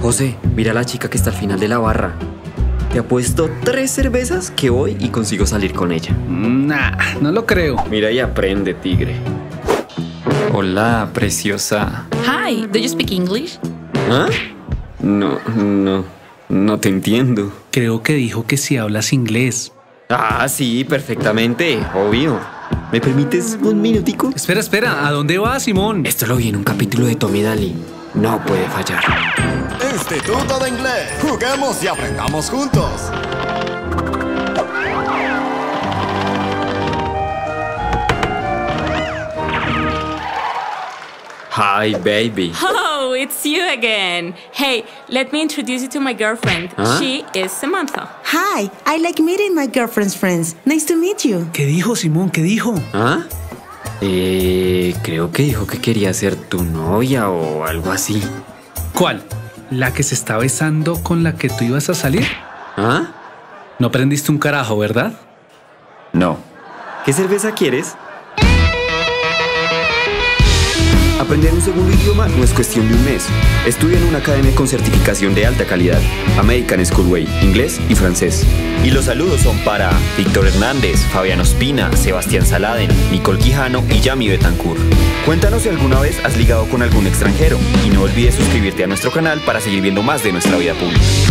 José, mira a la chica que está al final de la barra. Te apuesto 3 cervezas que voy y consigo salir con ella. Nah, no lo creo. Mira y aprende, tigre. Hola, preciosa. Hi, do you speak English? ¿Ah? No te entiendo. Creo que dijo que si hablas inglés. Ah, sí, perfectamente, obvio. ¿Me permites un minutico? Espera, ¿a dónde vas, Simón? Esto lo vi en un capítulo de Tommy Daly. No puede fallar. Instituto de Inglés. Juguemos y aprendamos juntos. Hi, baby. Oh, it's you again. Hey, let me introduce you to my girlfriend. Huh? She is Samantha. Hi, I like meeting my girlfriend's friends. Nice to meet you. ¿Qué dijo, Simón? ¿Qué dijo? ¿Ah? Creo que dijo que quería ser tu novia o algo así. ¿Cuál? ¿La que se está besando con la que tú ibas a salir? ¿Ah? No aprendiste un carajo, ¿verdad? No. ¿Qué cerveza quieres? Aprender un segundo idioma no es cuestión de un mes. Estudia en una academia con certificación de alta calidad. American Schoolway, inglés y francés. Y los saludos son para Víctor Hernández, Fabián Ospina, Sebastián Saladen, Nicole Quijano y Yami Betancourt. Cuéntanos si alguna vez has ligado con algún extranjero y no olvides suscribirte a nuestro canal para seguir viendo más de nuestra vida pública.